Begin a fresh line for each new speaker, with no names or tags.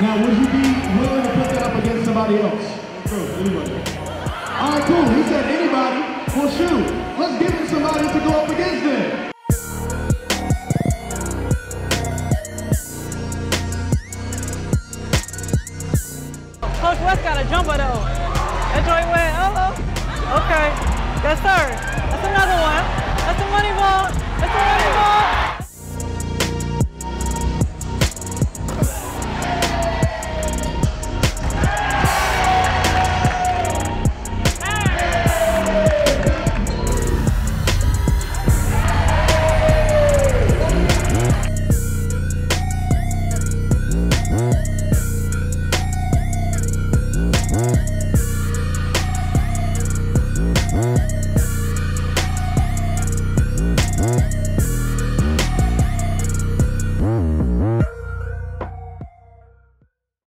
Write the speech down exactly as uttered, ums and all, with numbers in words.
Now, would you be willing to put that up against somebody else? Cool, anybody. All right, cool. He said anybody. Well, shoot. Let's give him somebody to go up against them.
Coach West got a jumper though. That joint went, hello. Okay. Yes, sir. That's another one. That's a money ball. That's a money ball.